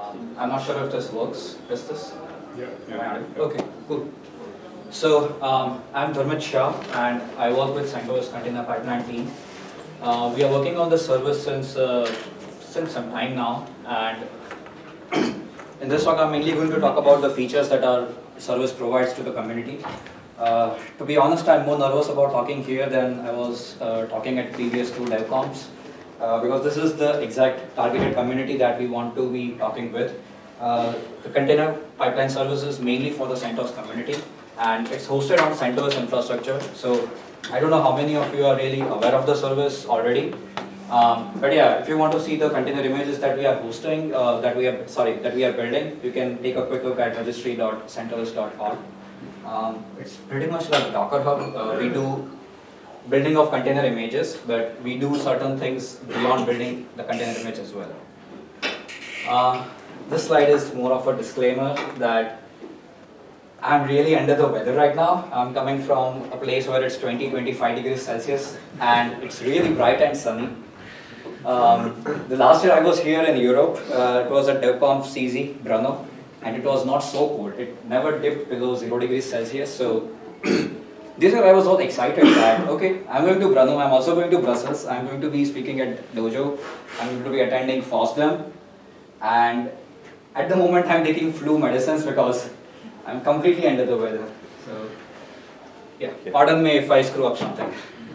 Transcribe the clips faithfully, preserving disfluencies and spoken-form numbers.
Um, I'm not sure if this works. Is this? Yeah. yeah. Okay, cool. So um, I'm Dharmit Shah, and I work with CentOS Container Pipeline team. Uh, we are working on the service since uh, since some time now, and in this talk I'm mainly going to talk about the features that our service provides to the community. Uh, to be honest, I'm more nervous about talking here than I was uh, talking at previous two DevConfs, uh, because this is the exact targeted community that we want to be talking with. Uh, the container pipeline service is mainly for the CentOS community, and it's hosted on CentOS infrastructure. So I don't know how many of you are really aware of the service already. Um, but yeah, if you want to see the container images that we are hosting, uh, that we are sorry, that we are building, you can take a quick look at registry dot centos dot org. Um, it's pretty much like Dockerfile. Uh, we do building of container images, but we do certain things beyond building the container image as well. Uh, this slide is more of a disclaimer that I'm really under the weather right now. I'm coming from a place where it's twenty to twenty-five degrees Celsius and it's really bright and sunny. Um, the last year I was here in Europe, uh, it was at DevConf C Z, Brno, and it was not so cold. It never dipped below zero degrees Celsius. So this year I was all excited that, okay, I'm going to Brno, I'm also going to Brussels, I'm going to be speaking at Dojo, I'm going to be attending FOSDEM, and at the moment I'm taking flu medicines because I'm completely under the weather. So yeah, pardon me if I screw up something.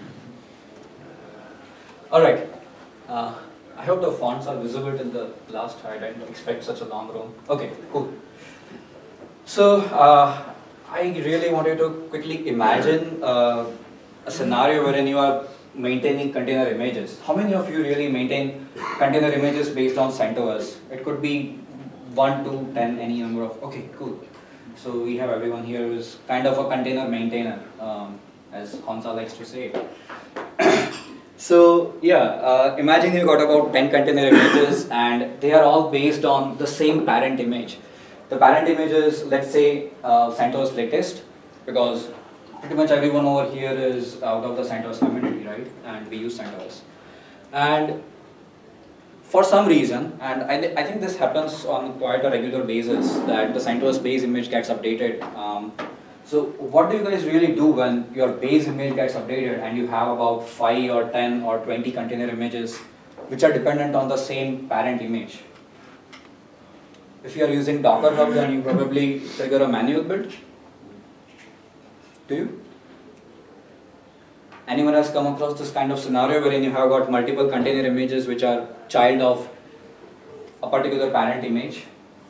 Alright, uh, I hope the fonts are visible till the last. I didn't expect such a long room. Okay, cool. So uh, I really wanted to quickly imagine uh, a scenario wherein you are maintaining container images. How many of you really maintain container images based on CentOS? It could be one to ten, any number of, okay, cool. So we have everyone here who is kind of a container maintainer, um, as Hansa likes to say. So yeah, uh, imagine you got about ten container images and they are all based on the same parent image. The parent image is, let's say, uh, CentOS latest, because pretty much everyone over here is out of the CentOS community, right? And we use CentOS. And for some reason, and I, th I think this happens on quite a regular basis, that the CentOS base image gets updated. Um, so what do you guys really do when your base image gets updated and you have about five or ten or twenty container images which are dependent on the same parent image? If you are using Dockerfile, then you probably trigger a manual build. Do you? Anyone has come across this kind of scenario wherein you have got multiple container images which are child of a particular parent image?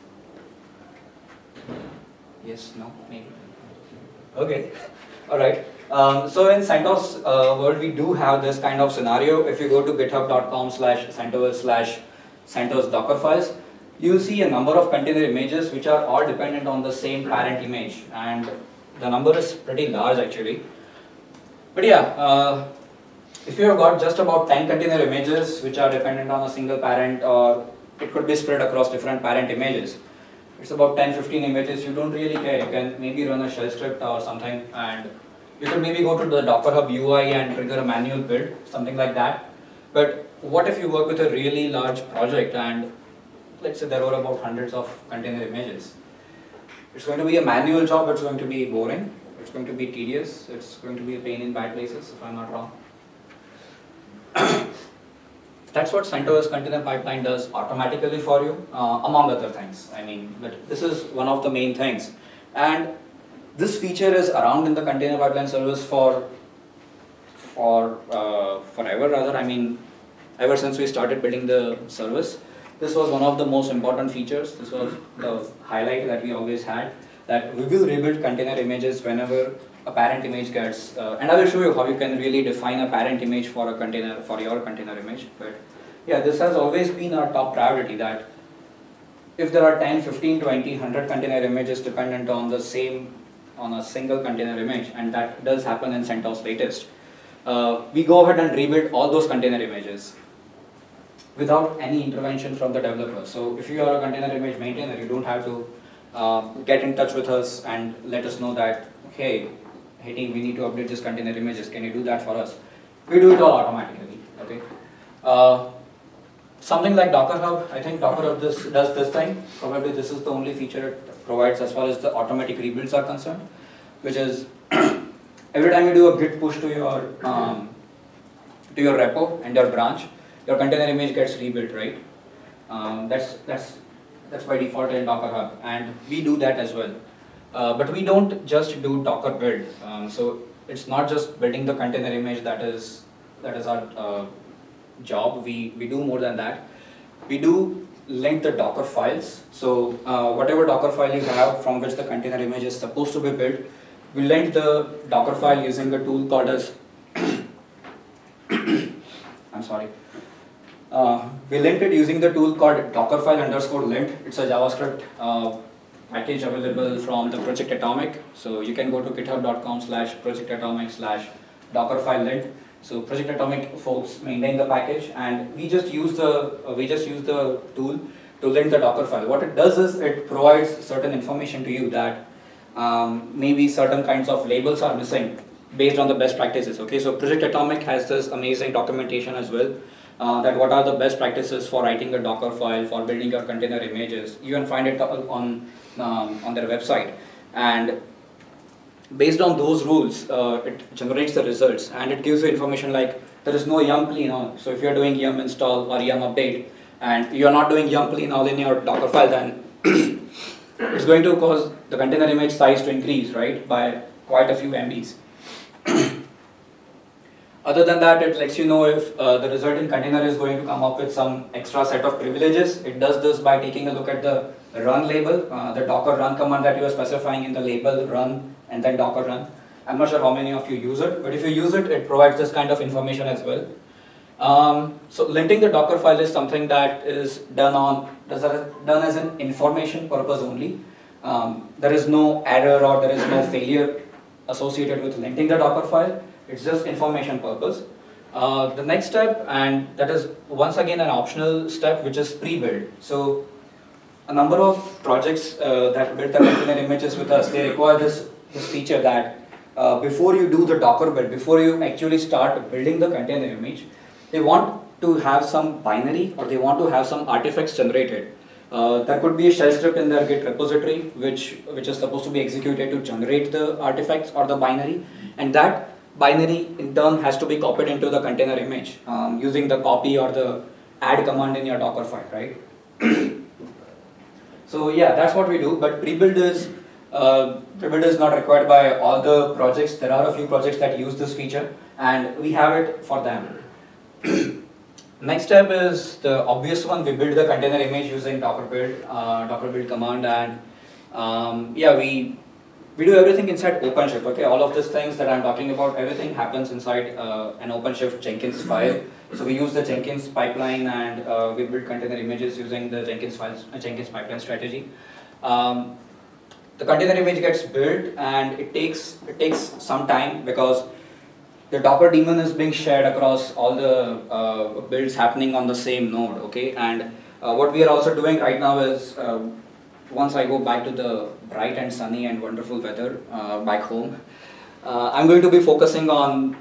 Yes, no, maybe. Okay, alright. Um, so in CentOS uh, world, we do have this kind of scenario. If you go to github dot com slash CentOS slash CentOS Dockerfiles, you'll see a number of container images which are all dependent on the same parent image, and the number is pretty large actually. But yeah, uh, if you have got just about ten container images which are dependent on a single parent, or it could be spread across different parent images, it's about ten to fifteen images, you don't really care. You can maybe run a shell script or something, and you can maybe go to the Docker Hub U I and trigger a manual build, something like that. But what if you work with a really large project and let's say there are about hundreds of container images? It's going to be a manual job, it's going to be boring. It's going to be tedious, it's going to be a pain in bad places, if I'm not wrong. That's what CentOS Container Pipeline does automatically for you, uh, among other things. I mean, but this is one of the main things. And this feature is around in the Container Pipeline service for, for uh, forever rather. I mean, ever since we started building the service, this was one of the most important features. This was the highlight that we always had, that we will rebuild container images whenever a parent image gets, uh, and I will show you how you can really define a parent image for a container, for your container image. But yeah, this has always been our top priority, that if there are ten, fifteen, twenty, one hundred container images dependent on the same, on a single container image, and that does happen in CentOS latest, uh, we go ahead and rebuild all those container images without any intervention from the developer. So if you are a container image maintainer, you don't have to uh, get in touch with us and let us know that, hey, hey team, we need to update this container images, can you do that for us? We do it all automatically, okay? Uh, something like Docker Hub, I think Docker Hub this, does this thing. Probably this is the only feature it provides as far as the automatic rebuilds are concerned, which is every time you do a git push to your um, to your repo and your branch, your container image gets rebuilt, right? Um, that's that's that's by default in Docker Hub, and we do that as well. Uh, but we don't just do Docker build. Um, so it's not just building the container image that is that is our uh, job. We we do more than that. We do link the Docker files. So uh, whatever Docker file you have from which the container image is supposed to be built, we link the Docker file using a tool called as I'm sorry. Uh, we linked it using the tool called Dockerfile underscore lint. It's a JavaScript uh, package available from the Project Atomic. So you can go to github dot com slash project atomic slash Dockerfile lint. So Project Atomic folks maintain the package, and we just use the uh, we just use the tool to link the Dockerfile. What it does is it provides certain information to you that um, maybe certain kinds of labels are missing based on the best practices. Okay, so Project Atomic has this amazing documentation as well. Uh, that what are the best practices for writing a Docker file, for building your container images. You can find it on um, on their website, and based on those rules, uh, it generates the results, and it gives you information like there is no yum clean all. So if you're doing yum install or yum update, and you're not doing yum clean all in your Docker file, then it's going to cause the container image size to increase, right, by quite a few M Bs. Other than that, it lets you know if uh, the resulting container is going to come up with some extra set of privileges. It does this by taking a look at the run label, uh, the docker run command that you are specifying in the label run and then docker run. I'm not sure how many of you use it, but if you use it, it provides this kind of information as well. Um, so linting the Docker file is something that is done on does that done as an information purpose only. Um, there is no error or there is no failure associated with linting the Docker file. It's just information purpose. Uh, the next step, and that is once again an optional step, which is pre-build. So a number of projects uh, that build the container images with us, they require this, this feature that uh, before you do the Docker build, before you actually start building the container image, they want to have some binary or they want to have some artifacts generated. Uh, there could be a shell script in their Git repository which, which is supposed to be executed to generate the artifacts or the binary, and that binary in turn has to be copied into the container image um, using the copy or the add command in your Docker file, right? So yeah, that's what we do, but pre-build is, uh, pre-build is not required by all the projects. There are a few projects that use this feature, and we have it for them. Next step is the obvious one. We build the container image using Docker build, uh, Docker build command, and um, yeah, we We do everything inside OpenShift, okay? All of these things that I'm talking about, everything happens inside uh, an OpenShift Jenkins file. So we use the Jenkins pipeline, and uh, we build container images using the Jenkins files, uh, Jenkins pipeline strategy. Um, the container image gets built, and it takes it takes some time because the Docker daemon is being shared across all the uh, builds happening on the same node, okay? And uh, what we are also doing right now is, uh, once I go back to the bright and sunny and wonderful weather uh, back home, uh, I'm going to be focusing on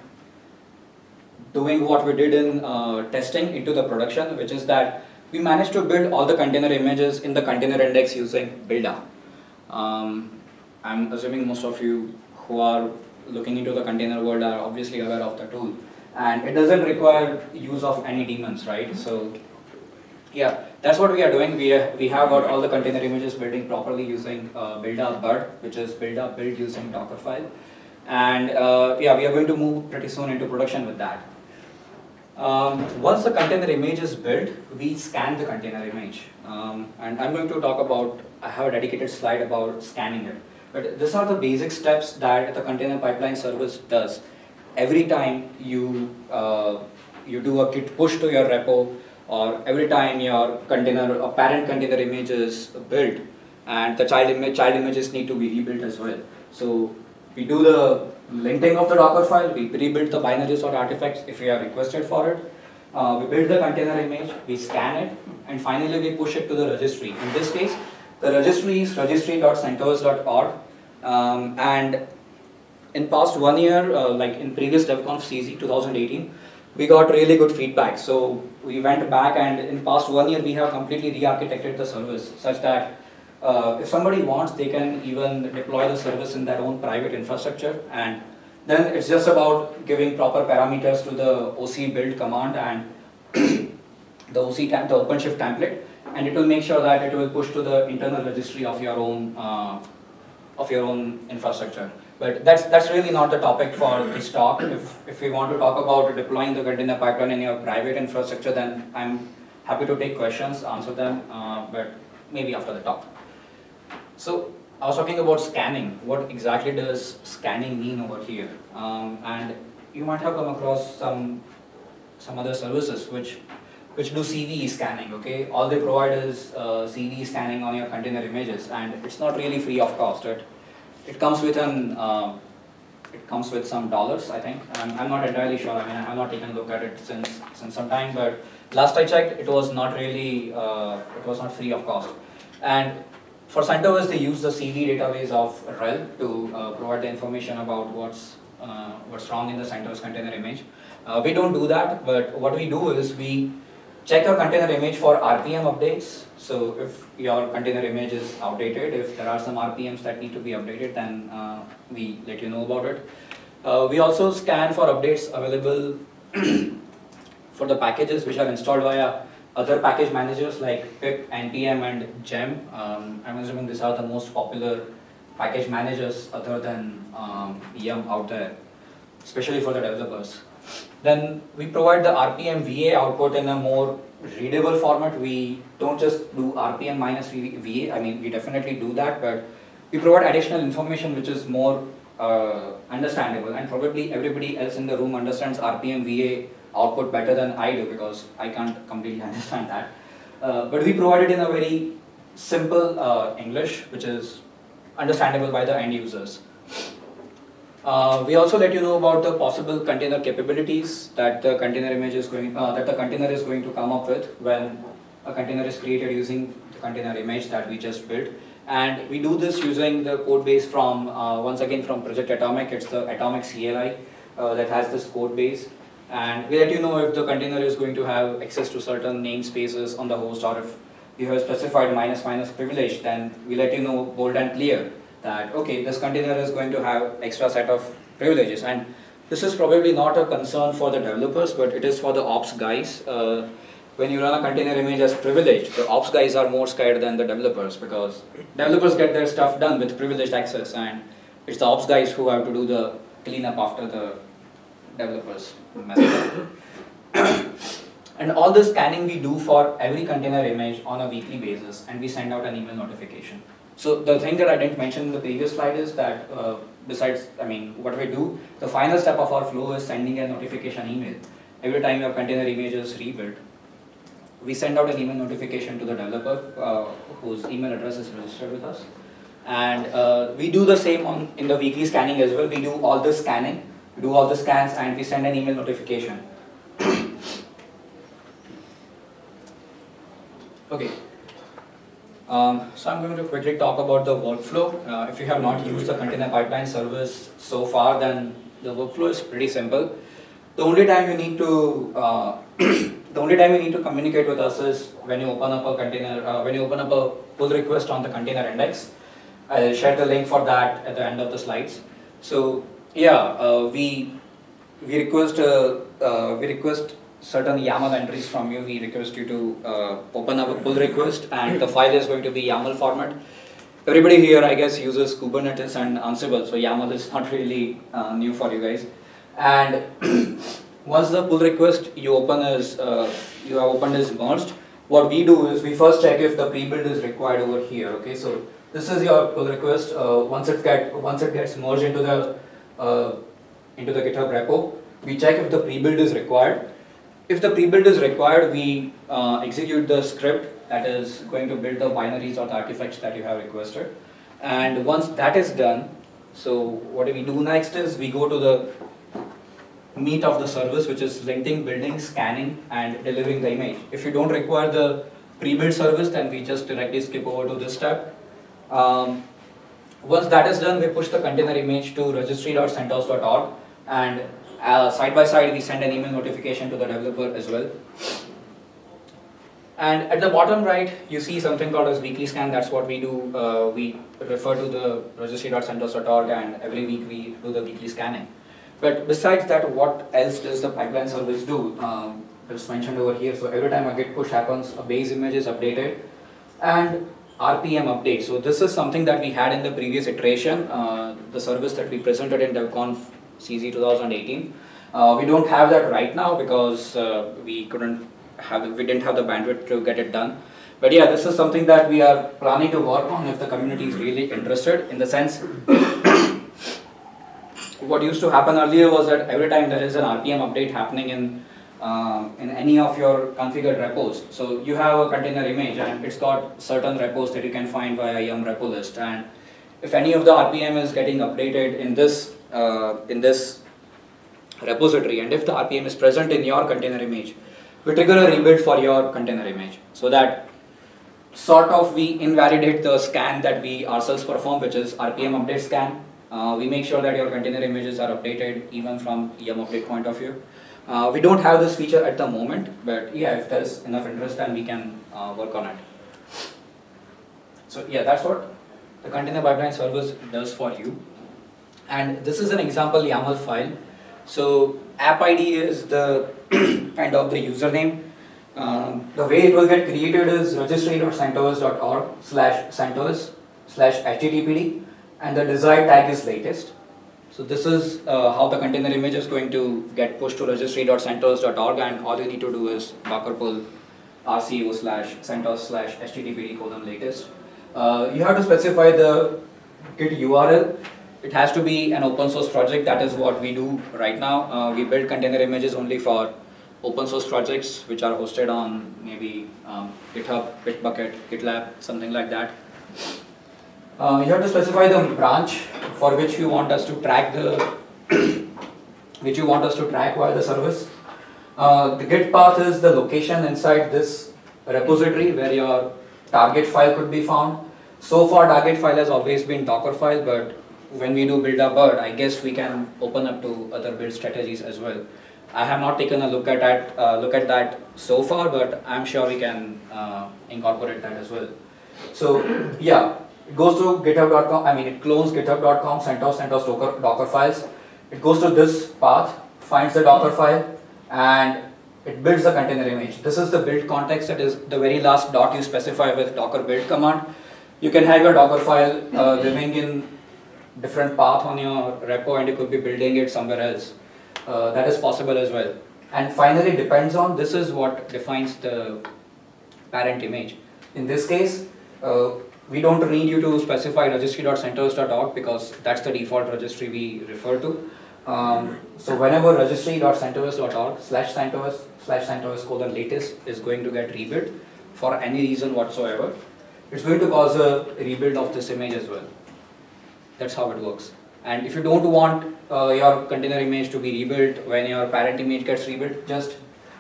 doing what we did in uh, testing into the production, which is that we managed to build all the container images in the container index using builda. Um, I'm assuming most of you who are looking into the container world are obviously aware of the tool, and it doesn't require use of any daemons, right? So yeah, that's what we are doing. We, uh, we have got all the container images building properly using uh, builda bud, which is builda build using Dockerfile. And uh, yeah, we are going to move pretty soon into production with that. Um, once the container image is built, we scan the container image. Um, and I'm going to talk about, I have a dedicated slide about scanning it. But these are the basic steps that the container pipeline service does. Every time you, uh, you do a git push to your repo, or every time your container, a parent container image is built, and the child image, child images need to be rebuilt as well. So we do the linting of the Docker file, we rebuild the binaries or artifacts if we are requested for it. Uh, we build the container image, we scan it, and finally we push it to the registry. In this case, the registry is registry dot centos dot org, um, and in past one year, uh, like in previous DevConf C Z twenty eighteen, we got really good feedback. So we went back, and in past one year we have completely re-architected the service such that uh, if somebody wants, they can even deploy the service in their own private infrastructure, and then it's just about giving proper parameters to the O C build command and the O C the OpenShift template, and it will make sure that it will push to the internal registry of your own uh, of your own infrastructure. But that's that's really not the topic for this talk. If if we want to talk about deploying the container pipeline in your private infrastructure, then I'm happy to take questions, answer them, uh, but maybe after the talk. So I was talking about scanning. What exactly does scanning mean over here? Um, and you might have come across some some other services which which do C V E scanning. Okay, all they provide is uh, C V E scanning on your container images, and it's not really free of cost. It it comes with an uh, it comes with some dollars, I think. I'm, I'm not entirely sure. I mean, I've not taken a look at it since since some time, but last I checked, it was not really uh, it was not free of cost. And for CentOS, they use the C V database of R E L to uh, provide the information about what's uh, what's wrong in the CentOS container image. Uh, we don't do that, but what we do is we check your container image for R P M updates. So if your container image is outdated, if there are some R P Ms that need to be updated, then uh, we let you know about it. Uh, we also scan for updates available for the packages which are installed via other package managers like pip, npm, and gem. Um, I'm assuming these are the most popular package managers other than um, yum out there, especially for the developers. Then we provide the R P M V A output in a more readable format. We don't just do R P M minus V A. I mean, we definitely do that, but we provide additional information which is more uh, understandable, and probably everybody else in the room understands R P M V A output better than I do, because I can't completely understand that. Uh, but we provide it in a very simple uh, English, which is understandable by the end users. Uh, we also let you know about the possible container capabilities that the container image is going, uh, that the container is going to come up with when a container is created using the container image that we just built. And we do this using the code base from, uh, once again, from Project Atomic. It's the Atomic C L I uh, that has this code base. And we let you know if the container is going to have access to certain namespaces on the host, or if you have specified minus minus privilege, then we let you know bold and clear that, okay, this container is going to have extra set of privileges. And this is probably not a concern for the developers, but it is for the ops guys. Uh, when you run a container image as privileged, the ops guys are more scared than the developers, because developers get their stuff done with privileged access, and it's the ops guys who have to do the cleanup after the developers mess up. And all the scanning we do for every container image on a weekly basis, and we send out an email notification. So the thing that I didn't mention in the previous slide is that uh, besides, I mean, what we do, the final step of our flow is sending a notification email. Every time your container image is rebuilt, we send out an email notification to the developer uh, whose email address is registered with us. And uh, we do the same on in the weekly scanning as well. We do all the scanning, we do all the scans, and we send an email notification. Okay. Um, so I'm going to quickly talk about the workflow. Uh, if you have not used the container pipeline service so far, then the workflow is pretty simple. The only time you need to uh, the only time you need to communicate with us is when you open up a container, uh, when you open up a pull request on the container index. I'll share the link for that at the end of the slides. So yeah, uh, we we request uh, uh, we request certain YAML entries from you. We request you to uh, open up a pull request, and the file is going to be YAML format. Everybody here, I guess, uses Kubernetes and Ansible, so YAML is not really uh, new for you guys. And once the pull request you open is uh, you have opened is merged, what we do is we first check if the pre-build is required over here. Okay, so this is your pull request. Uh, once it get once it gets merged into the uh, into the GitHub repo, we check if the pre-build is required. If the pre-build is required, we uh, execute the script that is going to build the binaries or the artifacts that you have requested. And once that is done, so what we do next is we go to the meat of the service, which is linting, building, scanning, and delivering the image. If you don't require the pre-build service, then we just directly skip over to this step. Um, once that is done, we push the container image to registry dot centos dot org, and Uh, side by side, we send an email notification to the developer as well. And at the bottom right, you see something called as weekly scan. That's what we do. Uh, we refer to the registry dot centos dot org, and every week we do the weekly scanning. But besides that, what else does the pipeline service do? Um, it's mentioned over here. So every time a git push happens, a base image is updated, and R P M update. So this is something that we had in the previous iteration, uh, the service that we presented in DevConf C Z twenty eighteen. Uh, we don't have that right now because uh, we couldn't have, we didn't have the bandwidth to get it done. But yeah, this is something that we are planning to work on if the community is really interested. In the sense, what used to happen earlier was that every time there is an R P M update happening in uh, in any of your configured repos, so you have a container image and it's got certain repos that you can find via yum repo list, and if any of the R P M is getting updated in this uh, in this repository, and if the R P M is present in your container image, we trigger a rebuild for your container image, so that sort of we invalidate the scan that we ourselves perform, which is R P M update scan. Uh, we make sure that your container images are updated even from yum update point of view. Uh, we don't have this feature at the moment, but yeah, if there is enough interest, then we can uh, work on it. So yeah, that's what the container pipeline service does for you. And this is an example YAML file. So app I D is the kind of the username. Um, the way it will get created is registry dot centos dot org slash CentOS slash httpd, and the desired tag is latest. So this is uh, how the container image is going to get pushed to registry dot centos dot org, and all you need to do is docker pull rco slash CentOS slash httpd colon latest. Uh, you have to specify the git U R L. It has to be an open source project. That is what we do right now. Uh, we build container images only for open source projects which are hosted on maybe um, GitHub, Bitbucket, GitLab, something like that. Uh, you have to specify the branch for which you want us to track the which you want us to track via the service. Uh, the git path is the location inside this repository where your target file could be found. So far, target file has always been Dockerfile, but when we do build a bird, I guess we can open up to other build strategies as well. I have not taken a look at that, uh, look at that so far, but I'm sure we can uh, incorporate that as well. So yeah, it goes to github dot com. I mean, it clones github dot com, CentOS, CentOS Docker, Docker files. It goes to this path, finds the Docker file, and it builds the container image. This is the build context. That is the very last dot you specify with Docker build command. You can have your Docker file uh, living in different path on your repo, and you could be building it somewhere else. Uh, that is possible as well. And finally, depends on, this is what defines the parent image. In this case, uh, we don't need you to specify registry dot centos dot org because that's the default registry we refer to. Um, so whenever registry dot centos dot org slash CentOS slash CentOS colon latest is going to get rebuilt for any reason whatsoever, it's going to cause a rebuild of this image as well. That's how it works. And if you don't want uh, your container image to be rebuilt when your parent image gets rebuilt, just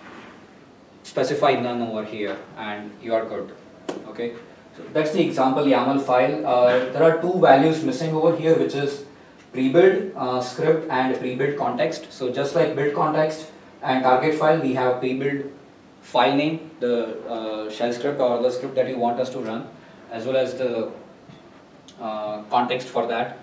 specify none over here and you are good. Okay. So that's the example YAML file. Uh, there are two values missing over here, which is pre-build uh, script and pre-build context. So just like build context and target file, we have pre-build file name, the uh, shell script or the script that you want us to run, as well as the uh, context for that.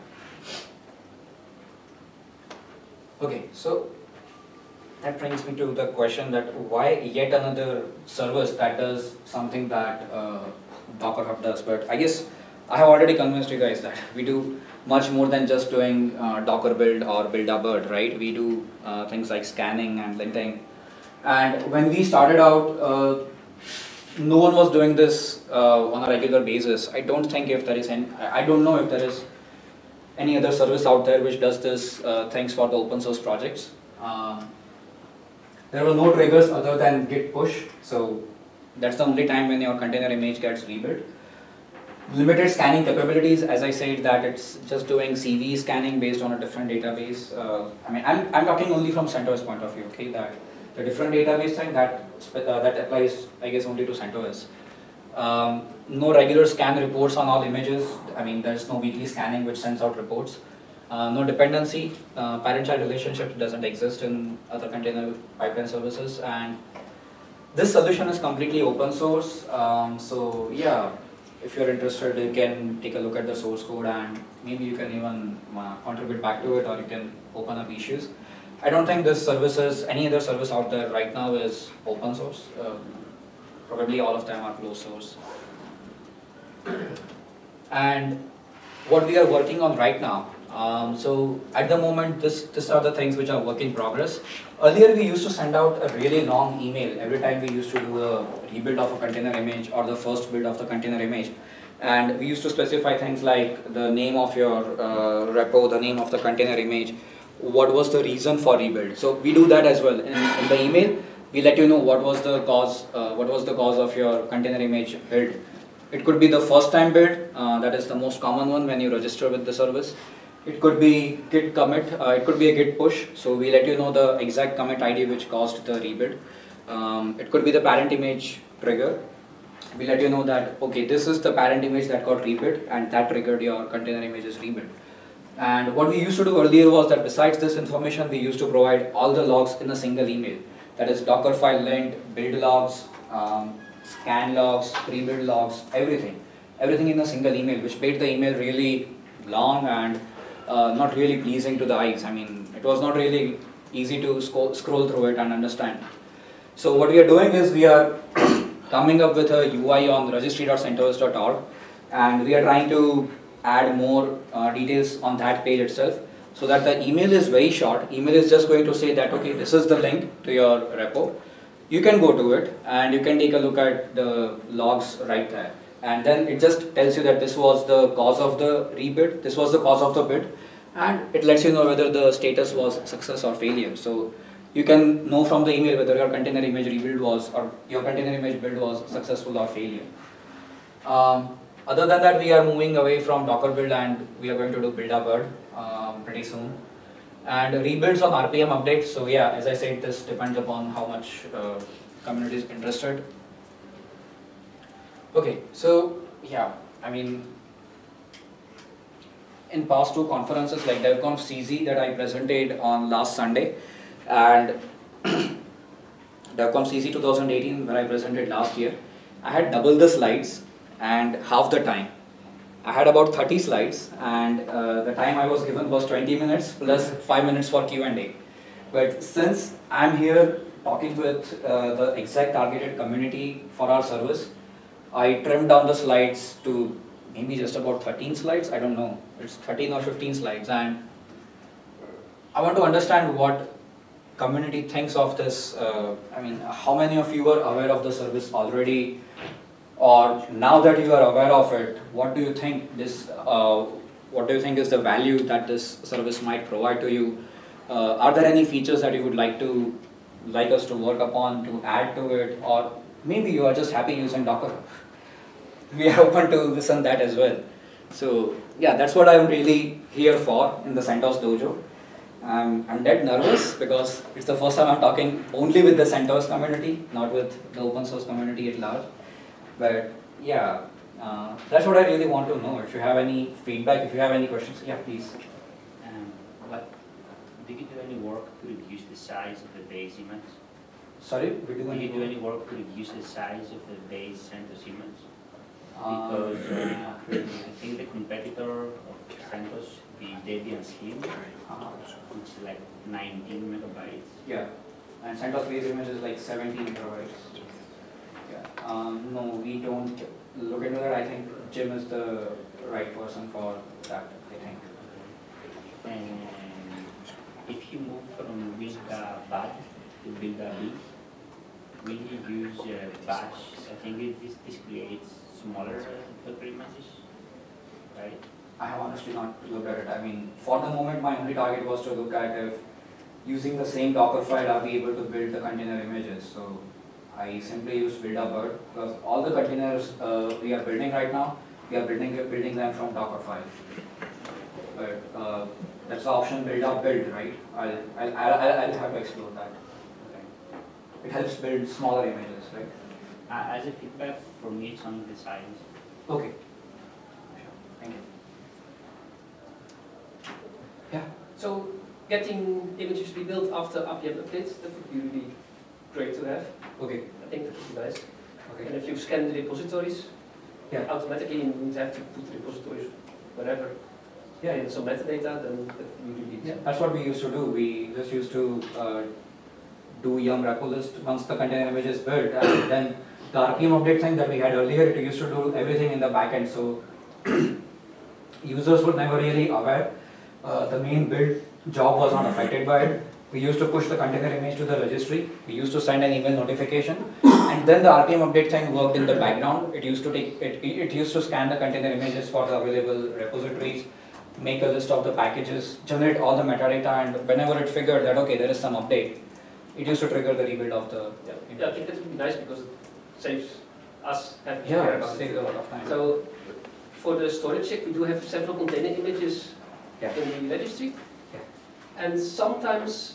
Okay, so that brings me to the question that why yet another service that does something that uh, Docker Hub does. But I guess I have already convinced you guys that we do much more than just doing uh, Docker build or build a bird, right? We do uh, things like scanning and linting. And when we started out, uh, no one was doing this uh, on a regular basis. I don't think if there is any, I don't know if there is any other service out there which does this uh, things for the open source projects. Uh, there were no triggers other than git push, so that's the only time when your container image gets rebuilt. Limited scanning capabilities, as I said, that it's just doing C V scanning based on a different database. Uh, I mean, I'm, I'm talking only from CentOS point of view, okay, that the different database thing, that, uh, that applies, I guess, only to CentOS. Um, no regular scan reports on all images. I mean, there's no weekly scanning which sends out reports. Uh, no dependency, uh, parent-child relationship doesn't exist in other container pipeline services, and this solution is completely open source. Um, so yeah, if you're interested, you can take a look at the source code, and maybe you can even uh, contribute back to it, or you can open up issues. I don't think this service is, any other service out there right now is open source. Uh, probably all of them are closed source. And what we are working on right now, um, so at the moment, this, these are the things which are work in progress. Earlier, we used to send out a really long email every time we used to do a rebuild of a container image or the first build of the container image. And we used to specify things like the name of your uh, repo, the name of the container image, what was the reason for rebuild. So we do that as well. In, in the email, we let you know what was the cause, uh, what was the cause of your container image build. It could be the first time build, uh, that is the most common one when you register with the service. It could be git commit, uh, it could be a git push, so we let you know the exact commit I D which caused the rebuild. Um, it could be the parent image trigger. We let you know that, okay, this is the parent image that got rebuilt and that triggered your container image's rebuild. And what we used to do earlier was that besides this information, we used to provide all the logs in a single email. That is Dockerfile, lint, build logs, um, scan logs, pre-build logs, everything. Everything in a single email, which made the email really long and uh, not really pleasing to the eyes. I mean, it was not really easy to sc scroll through it and understand. So what we are doing is we are coming up with a U I on registry dot centos dot org, and we are trying to add more uh, details on that page itself, so that the email is very short. Email is just going to say that, okay, this is the link to your repo. You can go to it and you can take a look at the logs right there. And then it just tells you that this was the cause of the rebuild, this was the cause of the build, and it lets you know whether the status was success or failure. So you can know from the email whether your container image rebuild was, or your container image build was successful or failure. Um, other than that, we are moving away from Docker build and we are going to do build a bird um, pretty soon. And rebuilds on R P M updates. So yeah, as I said, this depends upon how much uh, community is interested. Okay, so yeah, I mean, in past two conferences like DevConf C Z that I presented on last Sunday, and DevConf C Z twenty eighteen where I presented last year, I had double the slides and half the time. I had about thirty slides, and uh, the time I was given was twenty minutes plus five minutes for Q and A. But since I'm here talking with uh, the exact targeted community for our service, I trimmed down the slides to maybe just about thirteen slides. I don't know, it's thirteen or fifteen slides, and I want to understand what community thinks of this. uh, I mean, how many of you are aware of the service already? Or now that you are aware of it, what do you think this? Uh, what do you think is the value that this service might provide to you? Uh, are there any features that you would like to like us to work upon to add to it, or maybe you are just happy using Docker? We are open to listen that as well. So yeah, that's what I'm really here for in the CentOS Dojo. Um, I'm dead nervous because it's the first time I'm talking only with the CentOS community, not with the open source community at large. But yeah, uh, that's what I really want to know. If you have any feedback, if you have any questions, yeah, please. Um, what, did you do any work to reduce the size of the base image? Sorry, we do Did any you do any work to reduce the size of the base CentOS image? Uh, Because uh, I think the competitor of CentOS, the Debian Slim, uh, it's like nineteen megabytes. yeah, and CentOS base image is like seventeen megabytes. Yeah. Um, no, we don't look into that. I think Jim is the right person for that, I think. And if you move from build a bad to build a big, will you use uh, bash? I think it, this, this creates smaller Docker images, right? I have honestly not looked at it. I mean, for the moment, my only target was to look at if using the same Dockerfile, are we able to build the container images. So I simply use build a bird because all the containers uh, we are building right now, we are building building them from Dockerfile. But uh, that's the option build up build, right? I'll I'll, I'll I'll have to explore that. Okay. It helps build smaller images, right? Uh, as a feedback, for me, it's on the size. Okay. Sure. Thank you. getting images rebuilt after R P M updates, that would be really great to have. Okay. I think that would be nice. Okay. And if you scan the repositories, yeah. automatically you don't have to put the repositories wherever. Yeah, and some metadata, then that would be really yeah. That's what we used to do. We just used to uh, do yum repo list once the container image is built, and then the R P M update thing that we had earlier, it used to do everything in the backend. So users were never really aware. Uh, the main build job was not affected by it. We used to push the container image to the registry. We used to send an email notification, and then the R P M update thing worked in the background. It used to take it. It used to scan the container images for the available repositories, make a list of the packages, generate all the metadata, and whenever it figured that okay, there is some update, it used to trigger the rebuild of the. Yeah, yeah I think that would be nice because it saves us having to yeah, care it about saves it. a lot of time. So for the storage check, we do have several container images yeah. in the registry, yeah. and sometimes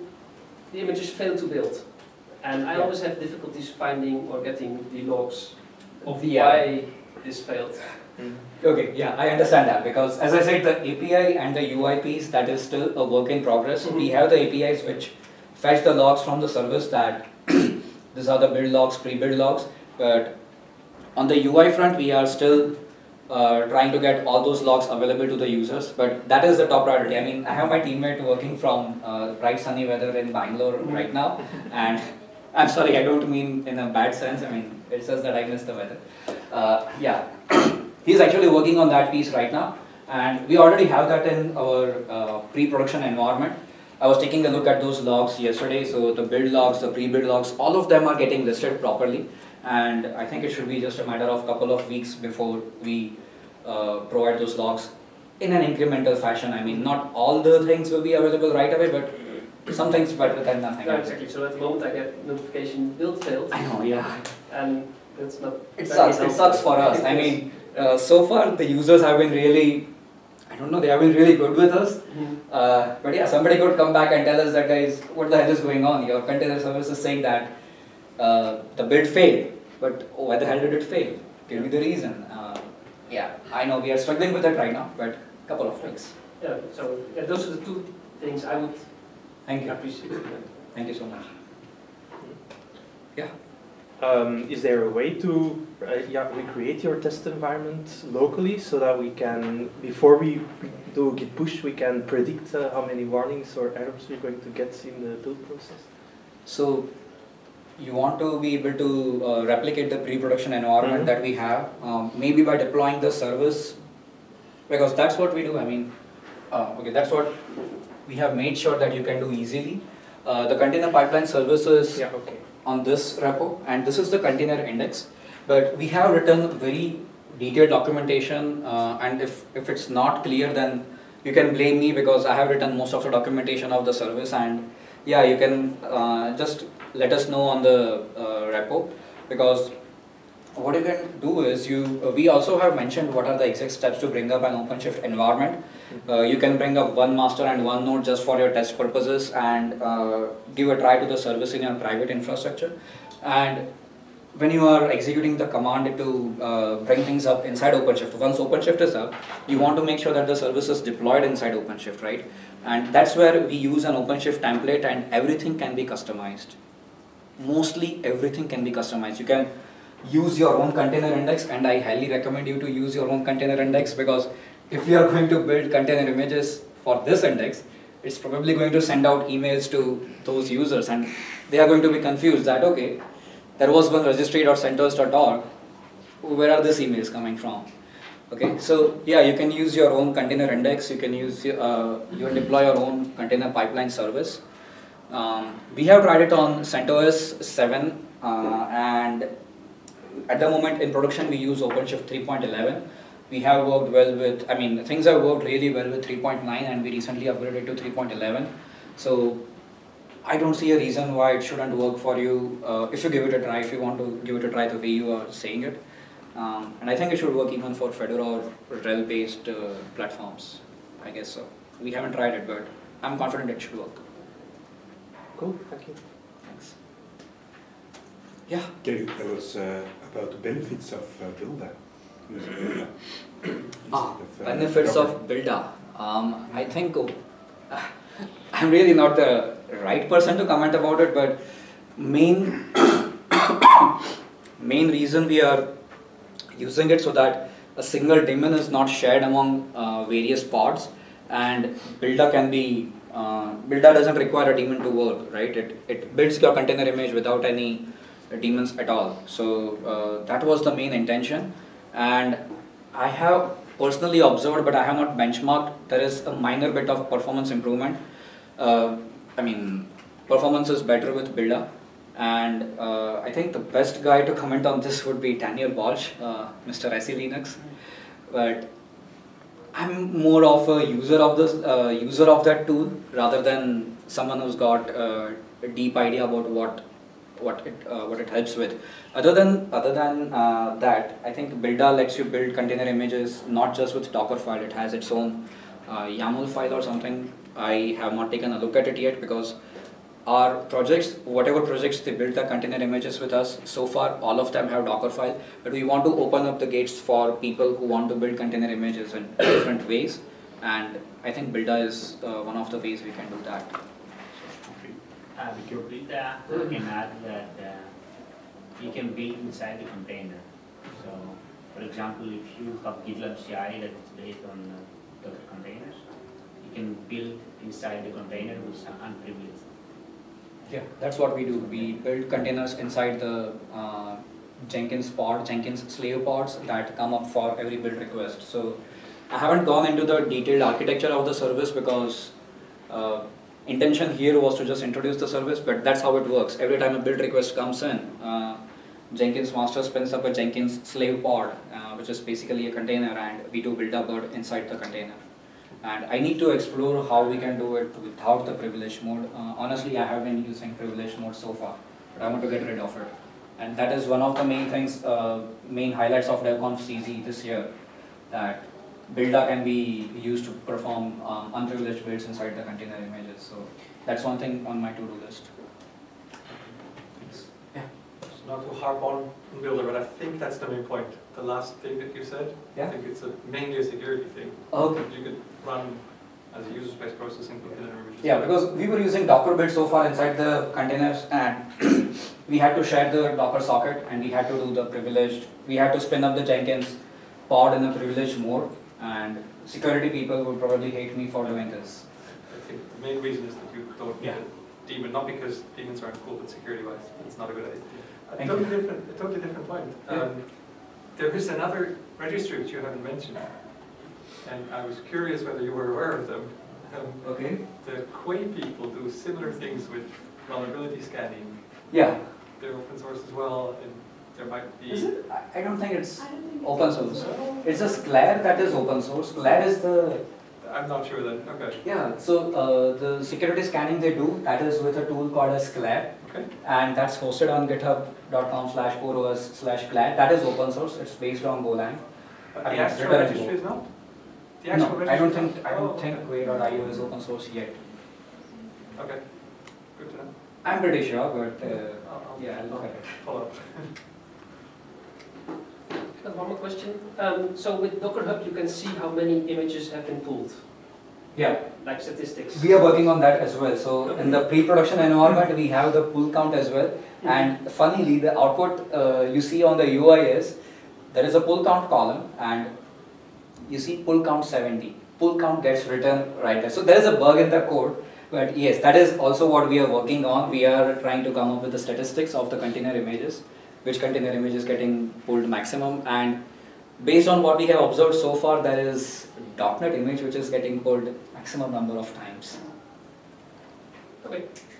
the images fail to build, and I yeah. always have difficulties finding or getting the logs of yeah. why this failed. Mm. Okay, yeah, I understand that because as I said, the A P I and the U I Ps, that is still a work in progress. Mm-hmm. We have the A P Is which fetch the logs from the service that these are the build logs, pre-build logs, but on the U I front we are still uh, trying to get all those logs available to the users, but that is the top priority. I mean, I have my teammate working from uh, bright sunny weather in Bangalore right now, and I'm sorry, I don't mean in a bad sense, I mean, it's just that I miss the weather. Uh, yeah, he's actually working on that piece right now, and we already have that in our uh, pre-production environment. I was taking a look at those logs yesterday, so the build logs, the pre-build logs, all of them are getting listed properly, and I think it should be just a matter of a couple of weeks before we uh, provide those logs in an incremental fashion. I mean, not all the things will be available right away, but some things better than nothing. Yeah, exactly. So at the moment I get notification build failed. I know, yeah. And it's not. It sucks. It sucks for us. I mean, uh, so far the users have been really, I don't know, they have been really good with us. Mm-hmm. uh, but yeah, somebody could come back and tell us that, guys, what the hell is going on? Your container service is saying that uh, the build failed, but oh, why the hell did it fail? Give me the reason. Uh, yeah, I know we are struggling with it right now, but a couple of weeks. Yeah. So yeah, those are the two things I would. Thank you. Appreciate it. Thank you so much. Yeah. Um, is there a way to uh, yeah, recreate your test environment locally so that we can, before we do git push, we can predict uh, how many warnings or errors we're going to get in the build process? So you want to be able to uh, replicate the pre-production environment mm-hmm. that we have, um, maybe by deploying the service, because that's what we do. I mean, uh, okay, that's what we have made sure that you can do easily. Uh, the container pipeline services yeah, okay. on this repo, and this is the container index, but we have written very detailed documentation, uh, and if, if it's not clear, then you can blame me because I have written most of the documentation of the service, and yeah, you can uh, just let us know on the uh, repo, because what you can do is, you uh, we also have mentioned what are the exact steps to bring up an OpenShift environment. Uh, you can bring up one master and one node just for your test purposes and uh, give a try to the service in your private infrastructure. And when you are executing the command to uh, bring things up inside OpenShift, once OpenShift is up, you want to make sure that the service is deployed inside OpenShift, right? And that's where we use an OpenShift template, and everything can be customized. Mostly everything can be customized. You can use your own container index, and I highly recommend you to use your own container index, because if you are going to build container images for this index, it's probably going to send out emails to those users, and they are going to be confused that, okay, there was one registry dot centos dot org, where are these emails coming from? Okay, so yeah, you can use your own container index, you can use, uh, you deploy your own container pipeline service. Um, we have tried it on CentOS seven, uh, and at the moment in production we use OpenShift three point eleven. We have worked well with, I mean, things have worked really well with three point nine, and we recently upgraded to three point eleven. So I don't see a reason why it shouldn't work for you uh, if you give it a try, if you want to give it a try the way you are saying it. Um, and I think it should work even for Fedora or RHEL based uh, platforms, I guess so. We haven't tried it, but I'm confident it should work. Cool, thank you. Thanks. Yeah? Can you tell us uh, about the benefits of uh, Builda? Ah, benefits of Builda. Um, I think, uh, I'm really not the right person to comment about it, but main main reason we are using it so that a single daemon is not shared among uh, various pods, and builder can be uh, builder doesn't require a daemon to work, right? It it builds your container image without any daemons at all. So uh, that was the main intention, and I have personally observed, but I have not benchmarked. There is a minor bit of performance improvement. Uh, I mean, performance is better with builder. And uh, I think the best guy to comment on this would be Daniel Walsh, uh, Mister S E Linux. But I'm more of a user of this, uh, user of that tool rather than someone who's got uh, a deep idea about what what it uh, what it helps with. Other than other than uh, that, I think Builder lets you build container images not just with Dockerfile. It has its own uh, YAML file or something. I have not taken a look at it yet because our projects, whatever projects they build their container images with us, so far all of them have Dockerfile, but we want to open up the gates for people who want to build container images in different ways, and I think Builder is uh, one of the ways we can do that. Uh, with your Builder, you can add that uh, you can build inside the container. So, for example, if you have GitLab C I that is based on uh, Docker containers, you can build inside the container with some unprivileged. Yeah, that's what we do. We build containers inside the uh, Jenkins pod, Jenkins slave pods that come up for every build request. So I haven't gone into the detailed architecture of the service because uh, intention here was to just introduce the service, but that's how it works. Every time a build request comes in, uh, Jenkins master spins up a Jenkins slave pod, uh, which is basically a container, and we do build up inside the container. And I need to explore how we can do it without the privilege mode. Uh, honestly, I have been using privilege mode so far, but I want to get rid of it. And that is one of the main things, uh, main highlights of DevConf C Z this year, that Builder can be used to perform um, unprivileged builds inside the container images. So that's one thing on my to-do list. Thanks. Yeah. Not to harp on Builder, but I think that's the main point. The last thing that you said, yeah? I think it's a, mainly a security thing. Okay. You could run as a user space processing container images. Yeah, because we were using Docker build so far inside the containers, and we had to share the Docker socket, and we had to do the privileged, we had to spin up the Jenkins pod in a privileged mode, and security people would probably hate me for doing this. I think the main reason is that you don't need yeah. a daemon, not because daemons aren't cool, but security-wise, it's not a good idea. A Thank totally you. different, a totally different point. Yeah. Um, there is another registry which you haven't mentioned, and I was curious whether you were aware of them. Um, Okay. The Quay people do similar things with vulnerability scanning. Yeah. They're open source as well, and there might be... Is it? I don't think it's I don't think open source. It's just Claire that is open source. Claire is the... I'm not sure then, okay. Yeah, so uh, the security scanning they do, that is with a tool called as Claire. Okay. And that's hosted on github.com slash coreos slash Claire. That is open source. It's based on Golang. But I the mean, actual written in registry Go. is not? The actual No, registry I don't is think not? I don't Oh, think okay. Quay dot i o is open source yet. Okay, good to know. I'm pretty sure, but uh, I'll, I'll yeah, I'll look at it. follow up. I have one more question. Um, so with Docker Hub, you can see how many images have been pulled, Yeah, like statistics. we are working on that as well. So in the pre-production environment, we have the pull count as well. And funnily, the output uh, you see on the U I is there is a pull count column, and you see pull count seventy. Pull count gets written right there. So there is a bug in the code, but yes, that is also what we are working on. We are trying to come up with the statistics of the container images, which container image is getting pulled maximum, and based on what we have observed so far, there is dot net image which is getting pulled maximum number of times. Okay.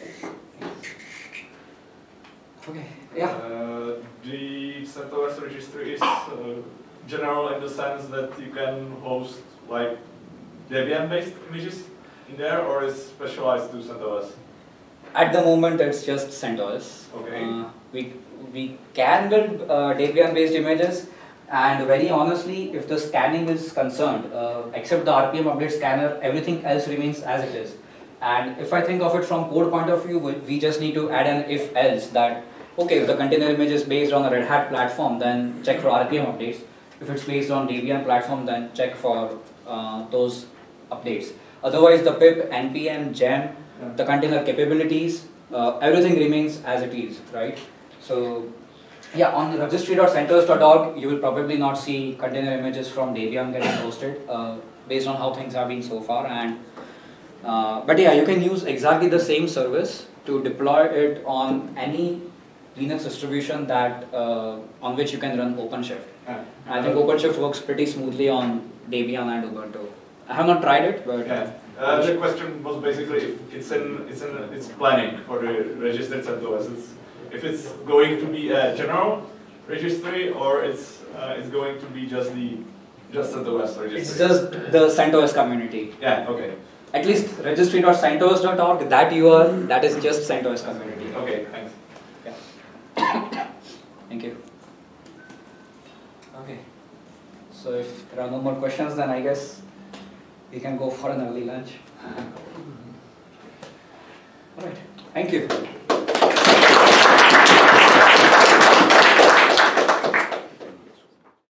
Okay, yeah. Uh, the CentOS registry is uh, general in the sense that you can host like Debian-based images in there, or is specialized to CentOS? At the moment, it's just CentOS. Okay. Uh, we we can build uh, Debian-based images, and very honestly, if the scanning is concerned, uh, except the R P M update scanner, everything else remains as it is. And if I think of it from code point of view, we, we just need to add an if-else that, okay, if the container image is based on a Red Hat platform, then check for R P M updates. If it's based on Debian platform, then check for uh, those updates. Otherwise, the pip, npm, gem, the container capabilities, uh, everything remains as it is, right? So, yeah, on registry dot centos dot org, you will probably not see container images from Debian getting hosted, uh, based on how things have been so far. And uh, but yeah, you can use exactly the same service to deploy it on any Linux distribution that uh, on which you can run OpenShift. Yeah. I think OpenShift works pretty smoothly on Debian and Ubuntu. I have not tried it, but Yeah. Uh, the question was basically if it's in it's in it's planning for the registered CentOS. It's, if it's going to be a general registry or it's uh, it's going to be just the just CentOS registry. it's just the CentOS community. Yeah. Okay. At least registry dot centos dot org, that U R L, that is just CentOS community. Okay. Thanks. Thank you. Okay. So if there are no more questions, then I guess we can go for an early lunch. All right. Thank you.